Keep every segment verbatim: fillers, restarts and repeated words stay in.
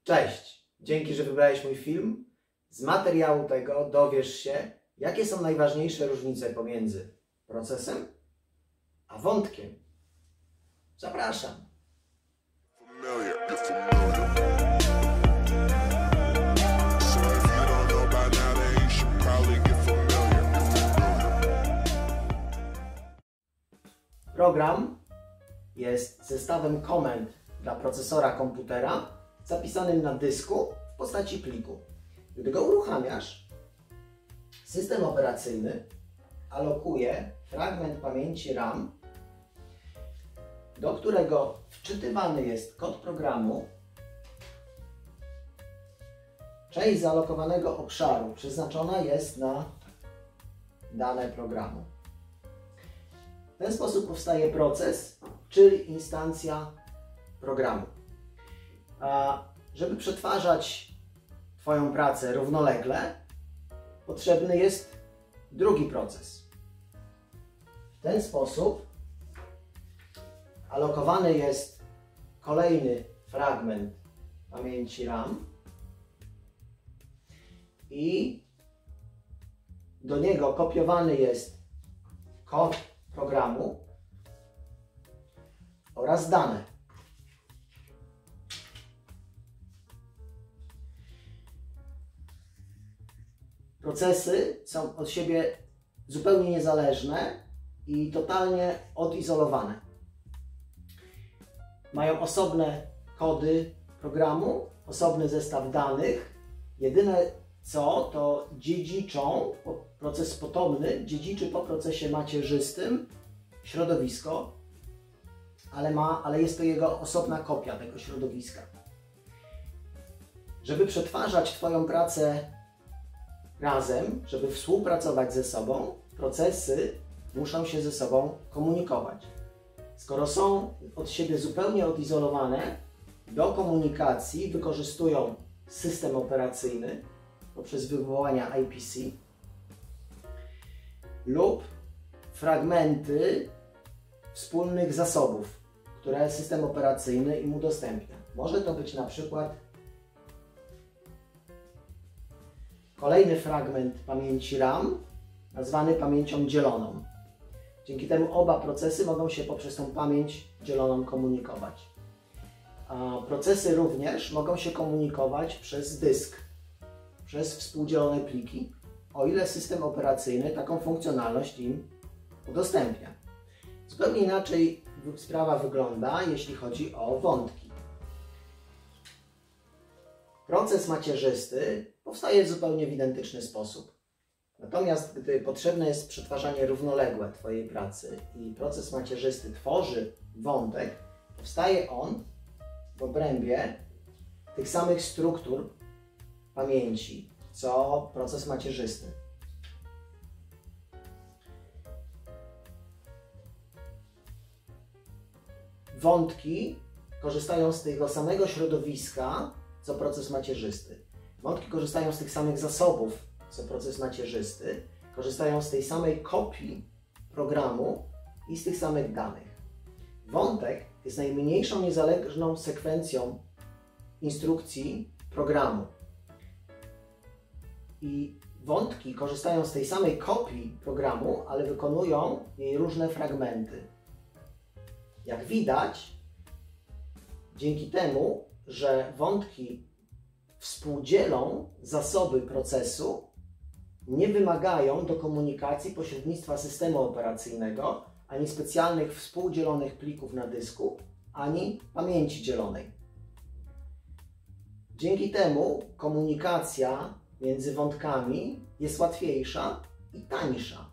Cześć! Dzięki, że wybrałeś mój film. Z materiału tego dowiesz się, jakie są najważniejsze różnice pomiędzy procesem a wątkiem. Zapraszam! Program jest zestawem komend dla procesora komputera zapisanym na dysku w postaci pliku. Gdy go uruchamiasz, system operacyjny alokuje fragment pamięci RAM, do którego wczytywany jest kod programu. Część zaalokowanego obszaru przeznaczona jest na dane programu. W ten sposób powstaje proces, czyli instancja programu. A żeby przetwarzać Twoją pracę równolegle, potrzebny jest drugi proces. W ten sposób alokowany jest kolejny fragment pamięci RAM i do niego kopiowany jest kod programu oraz dane. Procesy są od siebie zupełnie niezależne i totalnie odizolowane. Mają osobne kody programu, osobny zestaw danych. Jedyne co, to dziedziczą, proces potomny dziedziczy po procesie macierzystym środowisko, ale, ma, ale jest to jego osobna kopia tego środowiska. Żeby przetwarzać Twoją pracę razem, żeby współpracować ze sobą, procesy muszą się ze sobą komunikować. Skoro są od siebie zupełnie odizolowane, do komunikacji wykorzystują system operacyjny poprzez wywołania I P C lub fragmenty wspólnych zasobów, które system operacyjny im udostępnia. Może to być na przykład kolejny fragment pamięci RAM, nazwany pamięcią dzieloną. Dzięki temu oba procesy mogą się poprzez tą pamięć dzieloną komunikować. A procesy również mogą się komunikować przez dysk, przez współdzielone pliki, o ile system operacyjny taką funkcjonalność im udostępnia. Zupełnie inaczej sprawa wygląda, jeśli chodzi o wątki. Proces macierzysty powstaje w zupełnie w identyczny sposób. Natomiast gdy potrzebne jest przetwarzanie równoległe Twojej pracy i proces macierzysty tworzy wątek, powstaje on w obrębie tych samych struktur pamięci, co proces macierzysty. Wątki korzystają z tego samego środowiska, co proces macierzysty. Wątki korzystają z tych samych zasobów, co proces macierzysty, korzystają z tej samej kopii programu i z tych samych danych. Wątek jest najmniejszą niezależną sekwencją instrukcji programu. I wątki korzystają z tej samej kopii programu, ale wykonują jej różne fragmenty. Jak widać, dzięki temu, że wątki współdzielą zasoby procesu, nie wymagają do komunikacji pośrednictwa systemu operacyjnego, ani specjalnych współdzielonych plików na dysku, ani pamięci dzielonej. Dzięki temu komunikacja między wątkami jest łatwiejsza i tańsza.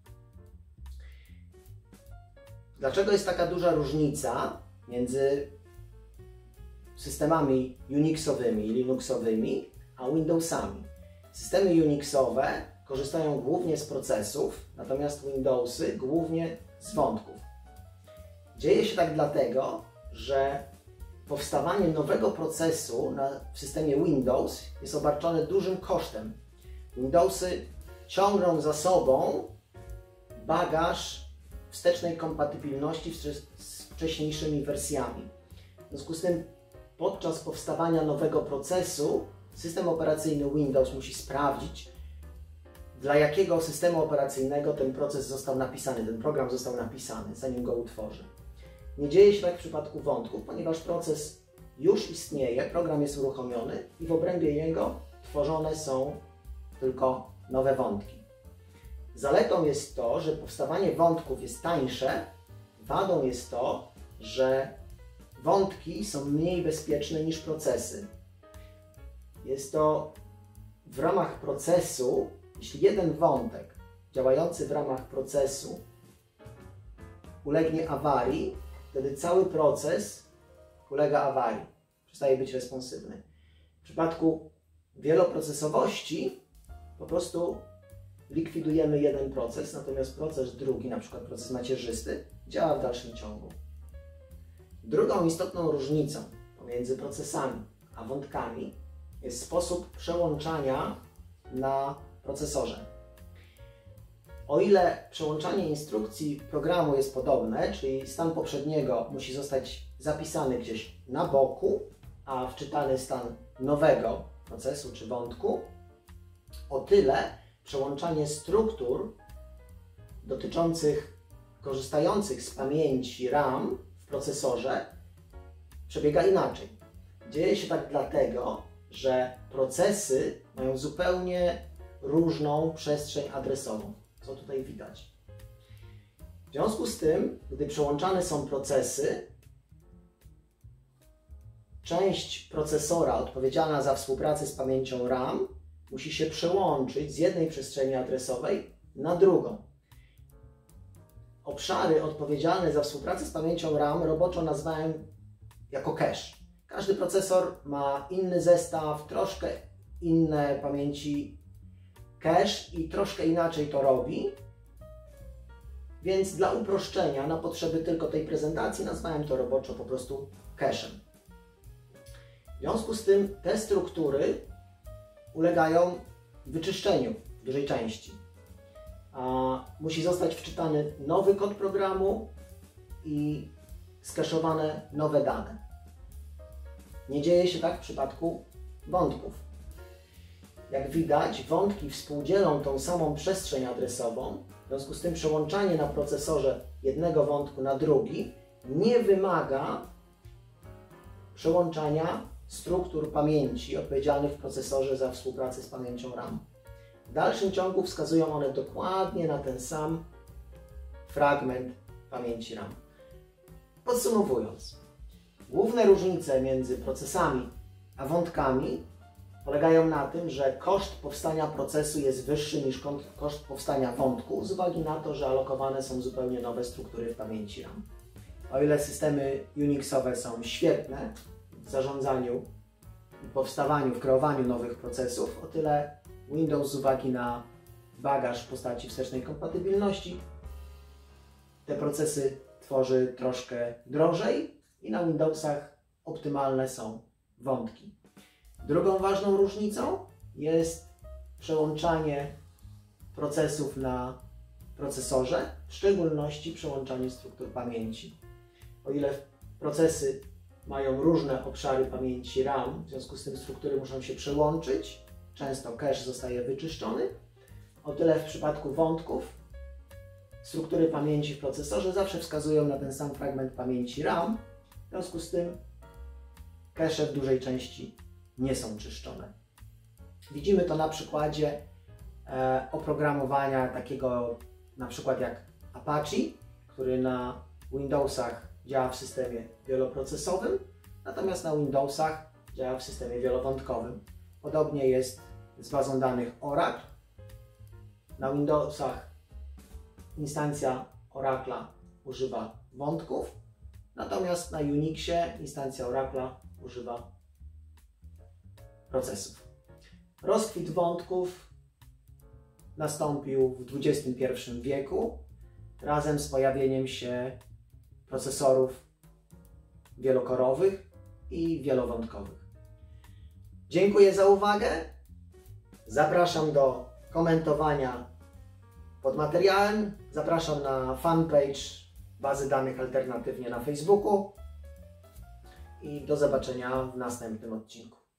Dlaczego jest taka duża różnica między systemami Unixowymi i Linuxowymi a Windowsami? Systemy Unixowe korzystają głównie z procesów, natomiast Windowsy głównie z wątków. Dzieje się tak dlatego, że powstawanie nowego procesu na, w systemie Windows jest obarczone dużym kosztem. Windowsy ciągną za sobą bagaż wstecznej kompatybilności z wcześniejszymi wersjami. W związku z tym podczas powstawania nowego procesu system operacyjny Windows musi sprawdzić, dla jakiego systemu operacyjnego ten proces został napisany, ten program został napisany, zanim go utworzy. Nie dzieje się tak w przypadku wątków, ponieważ proces już istnieje, program jest uruchomiony i w obrębie jego tworzone są tylko nowe wątki. Zaletą jest to, że powstawanie wątków jest tańsze, wadą jest to, że wątki są mniej bezpieczne niż procesy. Jest to w ramach procesu, jeśli jeden wątek działający w ramach procesu ulegnie awarii, wtedy cały proces ulega awarii, przestaje być responsywny. W przypadku wieloprocesowości po prostu likwidujemy jeden proces, natomiast proces drugi, na przykład proces macierzysty, działa w dalszym ciągu. Drugą istotną różnicą pomiędzy procesami a wątkami jest sposób przełączania na procesorze. O ile przełączanie instrukcji programu jest podobne, czyli stan poprzedniego musi zostać zapisany gdzieś na boku, a wczytany stan nowego procesu czy wątku, o tyle przełączanie struktur dotyczących korzystających z pamięci RAM w procesorze przebiega inaczej. Dzieje się tak dlatego, że procesy mają zupełnie różną przestrzeń adresową, co tutaj widać. W związku z tym, gdy przełączane są procesy, część procesora odpowiedzialna za współpracę z pamięcią RAM musi się przełączyć z jednej przestrzeni adresowej na drugą. Obszary odpowiedzialne za współpracę z pamięcią RAM roboczo nazwałem jako cache. Każdy procesor ma inny zestaw, troszkę inne pamięci cache i troszkę inaczej to robi. Więc dla uproszczenia, na potrzeby tylko tej prezentacji, nazwałem to roboczo po prostu cache'em. W związku z tym te struktury ulegają wyczyszczeniu w dużej części. A musi zostać wczytany nowy kod programu i skeszowane nowe dane. Nie dzieje się tak w przypadku wątków. Jak widać, wątki współdzielą tą samą przestrzeń adresową, w związku z tym przełączanie na procesorze jednego wątku na drugi nie wymaga przełączania struktur pamięci odpowiedzialnych w procesorze za współpracę z pamięcią RAM. W dalszym ciągu wskazują one dokładnie na ten sam fragment pamięci RAM. Podsumowując, główne różnice między procesami a wątkami polegają na tym, że koszt powstania procesu jest wyższy niż koszt powstania wątku z uwagi na to, że alokowane są zupełnie nowe struktury w pamięci RAM. O ile systemy Unixowe są świetne w zarządzaniu i powstawaniu, w kreowaniu nowych procesów, o tyle Windows z uwagi na bagaż w postaci wstecznej kompatybilności te procesy tworzy troszkę drożej i na Windowsach optymalne są wątki. Drugą ważną różnicą jest przełączanie procesów na procesorze, w szczególności przełączanie struktur pamięci. O ile procesy mają różne obszary pamięci RAM, w związku z tym struktury muszą się przełączyć, często cache zostaje wyczyszczony, o tyle w przypadku wątków struktury pamięci w procesorze zawsze wskazują na ten sam fragment pamięci RAM, w związku z tym cache w dużej części nie są czyszczone. Widzimy to na przykładzie e, oprogramowania takiego na przykład jak Apache, który na Windowsach działa w systemie wieloprocesowym, natomiast na Windowsach działa w systemie wielowątkowym. Podobnie jest z bazą danych Oracle. Na Windowsach instancja Oracle'a używa wątków, natomiast na Unixie instancja Oracle'a używa procesów. Rozkwit wątków nastąpił w dwudziestym pierwszym wieku razem z pojawieniem się procesorów wielokorowych i wielowątkowych. Dziękuję za uwagę. Zapraszam do komentowania pod materiałem. Zapraszam na fanpage Bazy Danych Alternatywnie na Facebooku i do zobaczenia w następnym odcinku.